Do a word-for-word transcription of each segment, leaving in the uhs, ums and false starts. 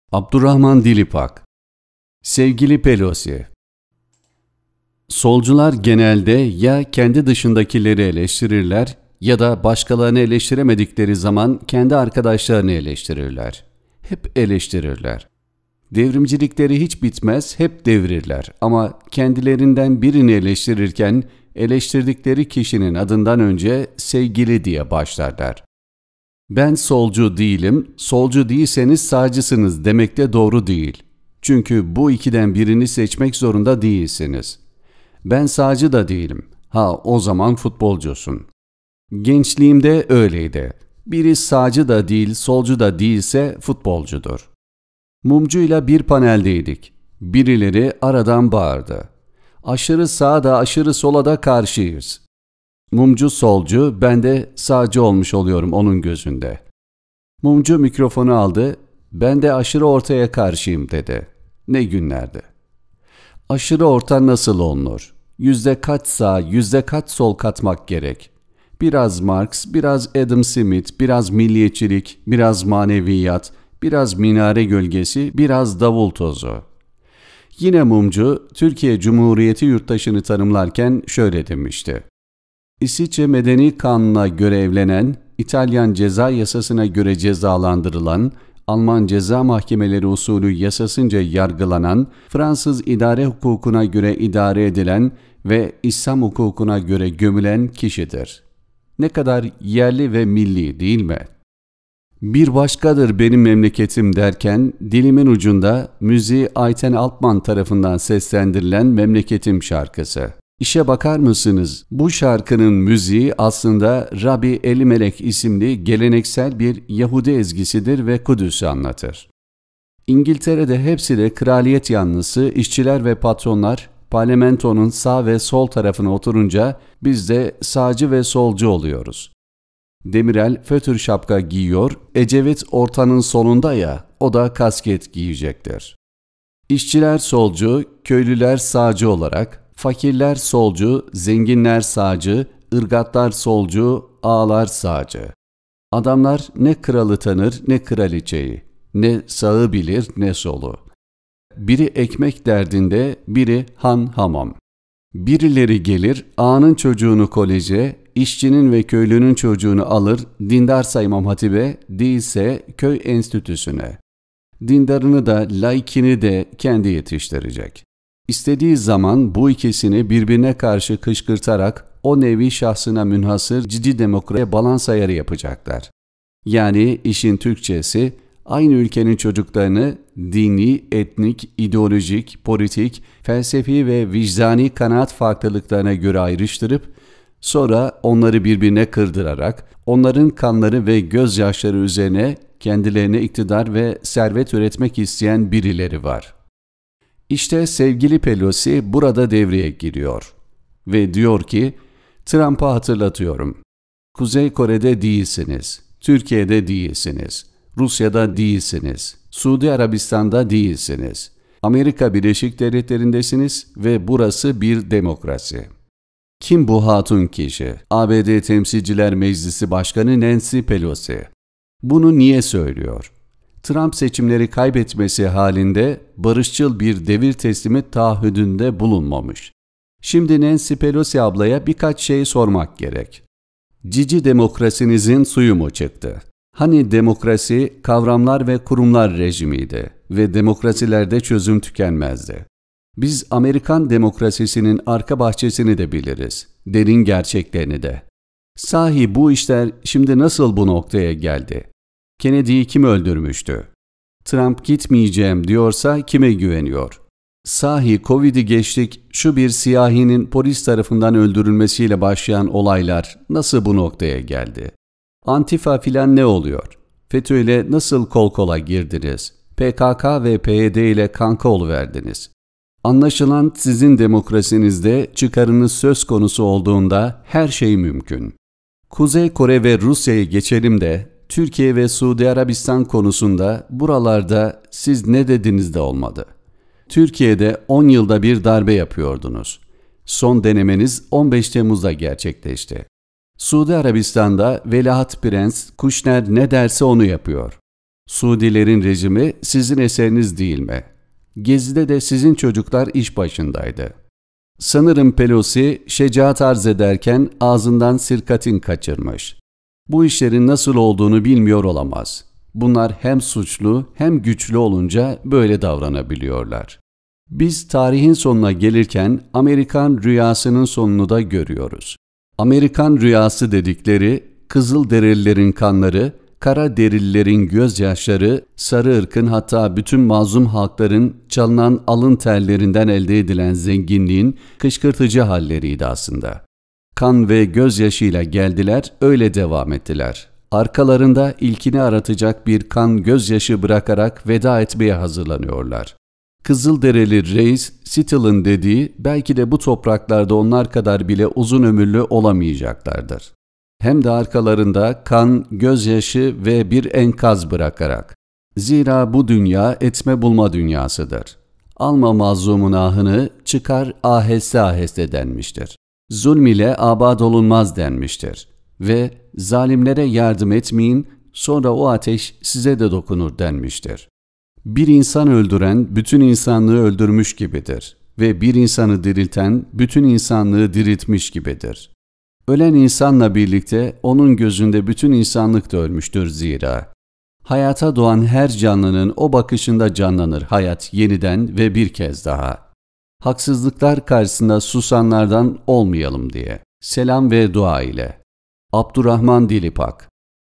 Abdurrahman Dilipak. Sevgili Pelosi, solcular genelde ya kendi dışındakileri eleştirirler ya da başkalarını eleştiremedikleri zaman kendi arkadaşlarını eleştirirler. Hep eleştirirler. Devrimcilikleri hiç bitmez, hep devirirler ama kendilerinden birini eleştirirken eleştirdikleri kişinin adından önce sevgili diye başlarlar. Ben solcu değilim, solcu değilseniz sağcısınız demek de doğru değil. Çünkü bu ikiden birini seçmek zorunda değilsiniz. Ben sağcı da değilim. Ha, o zaman futbolcusun. Gençliğimde öyleydi. Biri sağcı da değil, solcu da değilse futbolcudur. Mumcuyla bir paneldeydik. Birileri aradan bağırdı. Aşırı sağa da aşırı sola da karşıyız. Mumcu solcu, ben de sağcı olmuş oluyorum onun gözünde. Mumcu mikrofonu aldı, ben de aşırı ortaya karşıyım dedi. Ne günlerdi. Aşırı orta nasıl olunur? Yüzde kaç sağ, yüzde kaç sol katmak gerek? Biraz Marx, biraz Adam Smith, biraz milliyetçilik, biraz maneviyat, biraz minare gölgesi, biraz davul tozu. Yine Mumcu, Türkiye Cumhuriyeti yurttaşını tanımlarken şöyle demişti. İsviçre Medeni Kanunu'na göre evlenen, İtalyan ceza yasasına göre cezalandırılan, Alman ceza mahkemeleri usulü yasasınca yargılanan, Fransız idare hukukuna göre idare edilen ve İslam hukukuna göre gömülen kişidir. Ne kadar yerli ve milli değil mi? Bir başkadır benim memleketim derken dilimin ucunda müziği Ayten Alpman tarafından seslendirilen Memleketim şarkısı. İşe bakar mısınız? Bu şarkının müziği aslında Rabbi Elimelek isimli geleneksel bir Yahudi ezgisidir ve Kudüs'ü anlatır. İngiltere'de hepsi de kraliyet yanlısı, işçiler ve patronlar parlamentonun sağ ve sol tarafına oturunca biz de sağcı ve solcu oluyoruz. Demirel fötür şapka giyiyor, Ecevit ortanın solunda ya, o da kasket giyecektir. İşçiler solcu, köylüler sağcı olarak, fakirler solcu, zenginler sağcı, ırgatlar solcu, ağalar sağcı. Adamlar ne kralı tanır ne kraliçeyi, ne sağı bilir ne solu. Biri ekmek derdinde, biri han hamam. Birileri gelir, ağanın çocuğunu koleje, işçinin ve köylünün çocuğunu alır, dindarsa İmam Hatip'e, değilse köy enstitüsüne. Dindarını da, laikini de kendi yetiştirecek. İstediği zaman bu ikisini birbirine karşı kışkırtarak o nevi şahsına münhasır ciddi demokrasiye balans ayarı yapacaklar. Yani işin Türkçesi, aynı ülkenin çocuklarını dini, etnik, ideolojik, politik, felsefi ve vicdani kanaat farklılıklarına göre ayrıştırıp, sonra onları birbirine kırdırarak, onların kanları ve gözyaşları üzerine kendilerine iktidar ve servet üretmek isteyen birileri var. İşte sevgili Pelosi burada devreye giriyor ve diyor ki, Trump'a hatırlatıyorum. Kuzey Kore'de değilsiniz, Türkiye'de değilsiniz, Rusya'da değilsiniz, Suudi Arabistan'da değilsiniz, Amerika Birleşik Devletleri'ndesiniz ve burası bir demokrasi. Kim bu hatun kişi? A B D Temsilciler Meclisi Başkanı Nancy Pelosi. Bunu niye söylüyor? Trump seçimleri kaybetmesi halinde barışçıl bir devir teslimi taahhüdünde bulunmamış. Şimdi Nancy Pelosi ablaya birkaç şey sormak gerek. Cici demokrasinizin suyu mu çıktı? Hani demokrasi kavramlar ve kurumlar rejimiydi ve demokrasilerde çözüm tükenmezdi. Biz Amerikan demokrasisinin arka bahçesini de biliriz, derin gerçeklerini de. Sahi bu işler şimdi nasıl bu noktaya geldi? Kennedy'yi kim öldürmüştü? Trump gitmeyeceğim diyorsa kime güveniyor? Sahi Covid'i geçtik, şu bir siyahinin polis tarafından öldürülmesiyle başlayan olaylar nasıl bu noktaya geldi? Antifa filan ne oluyor? FETÖ ile nasıl kol kola girdiniz? P K K ve P Y D ile kanka oluverdiniz. Anlaşılan sizin demokrasinizde çıkarınız söz konusu olduğunda her şey mümkün. Kuzey Kore ve Rusya'ya geçelim de Türkiye ve Suudi Arabistan konusunda buralarda siz ne dediniz de olmadı. Türkiye'de on yılda bir darbe yapıyordunuz. Son denemeniz on beş Temmuz'da gerçekleşti. Suudi Arabistan'da Veliaht Prens Kuşner ne derse onu yapıyor. Suudilerin rejimi sizin eseriniz değil mi? Gezi'de de sizin çocuklar iş başındaydı. Sanırım Pelosi şecaat arz ederken ağzından sirkatin kaçırmış. Bu işlerin nasıl olduğunu bilmiyor olamaz. Bunlar hem suçlu hem güçlü olunca böyle davranabiliyorlar. Biz tarihin sonuna gelirken Amerikan rüyasının sonunu da görüyoruz. Amerikan rüyası dedikleri Kızılderililerin kanları, kara derililerin gözyaşları, sarı ırkın hatta bütün mazlum halkların çalınan alın terlerinden elde edilen zenginliğin kışkırtıcı halleriydi aslında. Kan ve gözyaşıyla geldiler, öyle devam ettiler. Arkalarında ilkini aratacak bir kan gözyaşı bırakarak veda etmeye hazırlanıyorlar. Kızılderili reis, Sittil'in dediği belki de bu topraklarda onlar kadar bile uzun ömürlü olamayacaklardır. Hem de arkalarında kan, gözyaşı ve bir enkaz bırakarak. Zira bu dünya etme bulma dünyasıdır. Alma mazlumun ahını, çıkar aheste aheste denmiştir. Zulm ile abad olunmaz denmiştir. Ve zalimlere yardım etmeyin, sonra o ateş size de dokunur denmiştir. Bir insan öldüren bütün insanlığı öldürmüş gibidir ve bir insanı dirilten bütün insanlığı diriltmiş gibidir. Ölen insanla birlikte onun gözünde bütün insanlık da ölmüştür zira. Hayata doğan her canlının o bakışında canlanır hayat yeniden ve bir kez daha. Haksızlıklar karşısında susanlardan olmayalım diye. Selam ve dua ile. Abdurrahman Dilipak.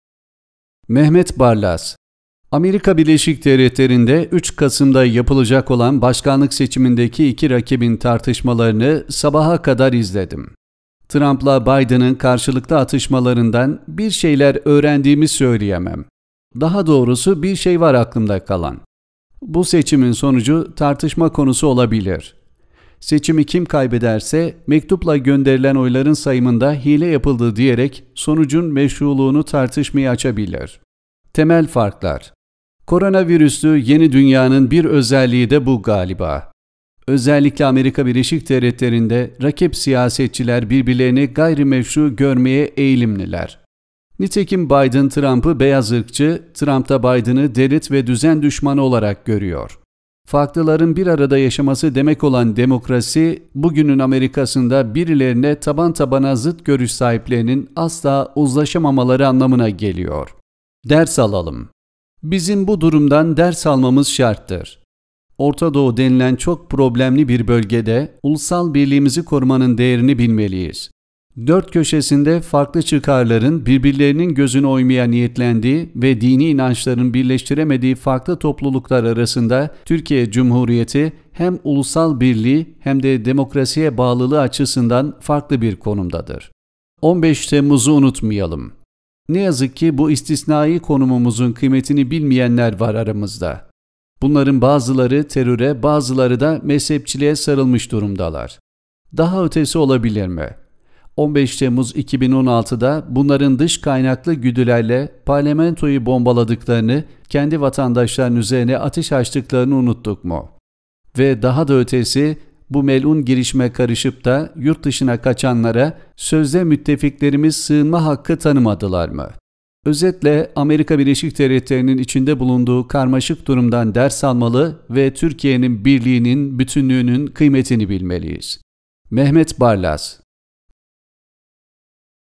Mehmet Barlas. Amerika Birleşik Devletleri'nde üç Kasım'da yapılacak olan başkanlık seçimindeki iki rakibin tartışmalarını sabaha kadar izledim. Trump'la Biden'ın karşılıklı atışmalarından bir şeyler öğrendiğimi söyleyemem. Daha doğrusu bir şey var aklımda kalan. Bu seçimin sonucu tartışma konusu olabilir. Seçimi kim kaybederse mektupla gönderilen oyların sayımında hile yapıldı diyerek sonucun meşruluğunu tartışmaya açabilir. Temel farklar. Koronavirüslü yeni dünyanın bir özelliği de bu galiba. Özellikle Amerika Birleşik Devletleri'nde rakip siyasetçiler birbirlerini gayrimeşru görmeye eğilimliler. Nitekim Biden Trump'ı beyaz ırkçı, Trump da Biden'ı devlet ve düzen düşmanı olarak görüyor. Farklıların bir arada yaşaması demek olan demokrasi, bugünün Amerika'sında birilerine taban tabana zıt görüş sahiplerinin asla uzlaşamamaları anlamına geliyor. Ders alalım. Bizim bu durumdan ders almamız şarttır. Orta Doğu denilen çok problemli bir bölgede ulusal birliğimizi korumanın değerini bilmeliyiz. Dört köşesinde farklı çıkarların birbirlerinin gözüne oymaya niyetlendiği ve dini inançların birleştiremediği farklı topluluklar arasında Türkiye Cumhuriyeti hem ulusal birliği hem de demokrasiye bağlılığı açısından farklı bir konumdadır. on beş Temmuz'u unutmayalım. Ne yazık ki bu istisnai konumumuzun kıymetini bilmeyenler var aramızda. Bunların bazıları teröre, bazıları da mezhepçiliğe sarılmış durumdalar. Daha ötesi olabilir mi? on beş Temmuz iki bin on altıda bunların dış kaynaklı güdülerle parlamentoyu bombaladıklarını, kendi vatandaşlarının üzerine ateş açtıklarını unuttuk mu? Ve daha da ötesi, bu melun girişime karışıp da yurt dışına kaçanlara sözde müttefiklerimiz sığınma hakkı tanımadılar mı? Özetle Amerika Birleşik Devletleri'nin içinde bulunduğu karmaşık durumdan ders almalı ve Türkiye'nin birliğinin, bütünlüğünün kıymetini bilmeliyiz. Mehmet Barlas.